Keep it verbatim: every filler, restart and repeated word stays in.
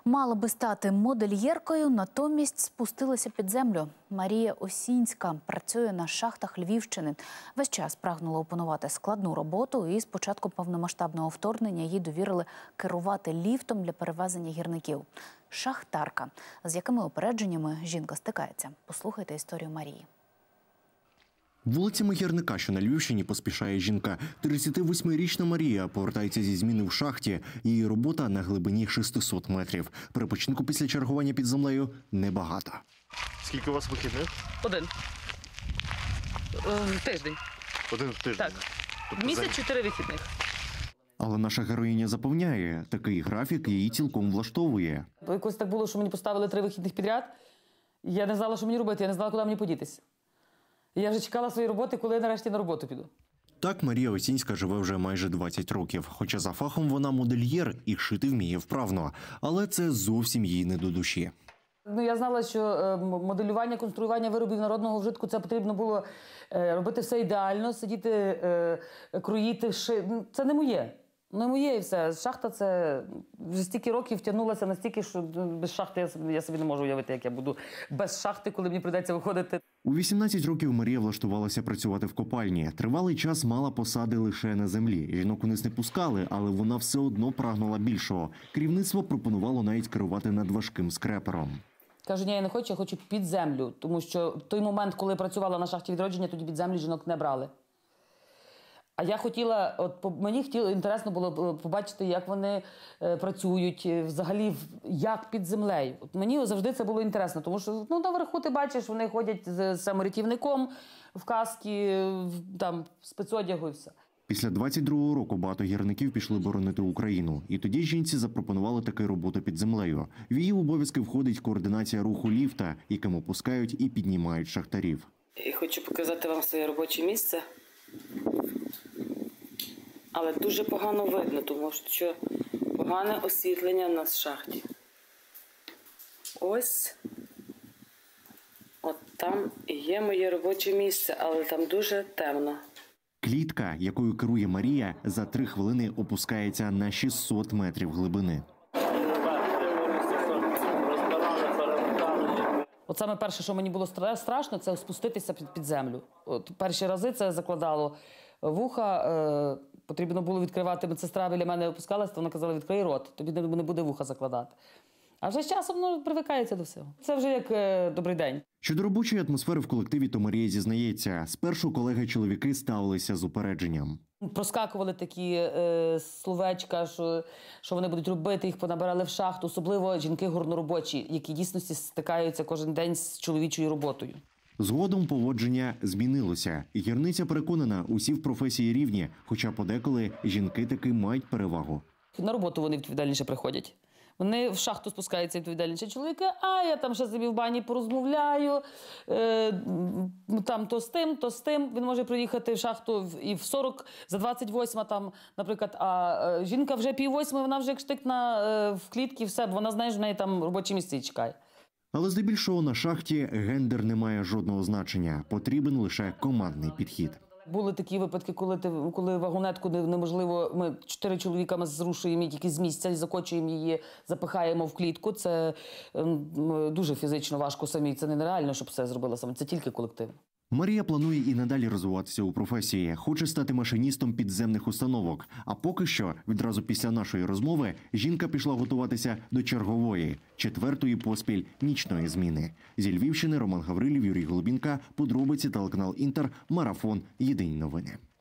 Мала би стати модельєркою, натомість спустилася під землю. Марія Осінська працює на шахтах Львівщини. Весь час прагнула опанувати складну роботу і з початку повномасштабного вторгнення їй довірили керувати ліфтом для перевезення гірників. Шахтарка. З якими упередженнями жінка стикається? Послухайте історію Марії. Вулицями гірника, що на Львівщині, поспішає жінка. тридцятивосьмирічна Марія повертається зі зміни в шахті. Її робота на глибині шестисот метрів. Перепочинку після чергування під землею небагато. Скільки у вас вихідних? Один. В тиждень. Один в тиждень? Так. Тобто Місяць за- чотири вихідних. Але наша героїня запевняє, такий графік її цілком влаштовує. Якось так було, що мені поставили три вихідних підряд. Я не знала, що мені робити, я не знала, куди мені подітися. Я вже чекала своєї роботи, коли я нарешті на роботу піду. Так Марія Осінська живе вже майже двадцять років. Хоча за фахом вона модельєр і шити вміє вправно. Але це зовсім їй не до душі. Ну, я знала, що е, моделювання, конструювання виробів народного вжитку, це потрібно було е, робити все ідеально, сидіти, е, кроїти, ши... Ну, це не моє. Не моє і все. Шахта це вже стільки років тягнулася настільки, що без шахти я собі, я собі не можу уявити, як я буду без шахти, коли мені прийдеться виходити. У вісімнадцять років Марія влаштувалася працювати в копальні. Тривалий час мала посади лише на землі. Жінок униз не пускали, але вона все одно прагнула більшого. Керівництво пропонувало навіть керувати над важким скрепером. Кажу, ні, я не хочу, я хочу під землю. Тому що в той момент, коли я працювала на шахті відродження, тоді під землю жінок не брали. А я хотіла, от мені хотіло, інтересно було побачити, як вони е, працюють, взагалі, як під землею. От мені завжди це було інтересно, тому що ну, наверху ти бачиш, вони ходять з саморятівником в каски, в, там, спецодягу і все. Після двадцять другого року багато гірників пішли боронити Україну. І тоді жінці запропонували таку роботу під землею. В її обов'язки входить координація руху ліфта, яким опускають і піднімають шахтарів. І хочу показати вам своє робоче місце. Але дуже погано видно, тому що погане освітлення в нас в шахті. Ось, от там і є моє робоче місце, але там дуже темно. Клітка, якою керує Марія, за три хвилини опускається на шістсот метрів глибини. От саме перше, що мені було страшно, це спуститися під, під землю. От перші рази це закладало вуха, е, потрібно було відкривати, медсестра біля мене опускалася, то вона казала, відкрий рот, тобі не, не буде вуха закладати. А вже з часом ну, привикається до всього. Це вже як е, добрий день. Щодо робочої атмосфери в колективі, то Марія зізнається, спершу колеги-чоловіки ставилися з упередженням. Проскакували такі е, словечка, що, що вони будуть робити, їх понабирали в шахту, особливо жінки горноробочі, які дійсності стикаються кожен день з чоловічою роботою. Згодом поводження змінилося. Гірниця переконана, усі в професії рівні, хоча подеколи жінки таки мають перевагу. На роботу вони відповідальніше приходять. Вони в шахту спускаються відповідальніші чоловіки, а я там ще собі в бані порозмовляю, е, там то з тим, то з тим. Він може приїхати в шахту і в сорок, за двадцять восьма там, наприклад, а е, жінка вже пів восьми, вона вже як штик на, е, в клітці, все, бо вона знає, що в неї там робоче місце чекає. Але здебільшого на шахті гендер не має жодного значення. Потрібен лише командний підхід. Були такі випадки, коли, ти, коли вагонетку неможливо, ми чотири чоловіка ми зрушуємо її тільки з місця і закочуємо її, запихаємо в клітку. Це м, дуже фізично важко самі, це нереально, щоб все зробила саме, це тільки колектив. Марія планує і надалі розвиватися у професії. Хоче стати машиністом підземних установок. А поки що, відразу після нашої розмови, жінка пішла готуватися до чергової, четвертої поспіль нічної зміни. Зі Львівщини Роман Гаврилів, Юрій Голубінка, подробиці телеканал Інтер, Марафон, Єдині новини.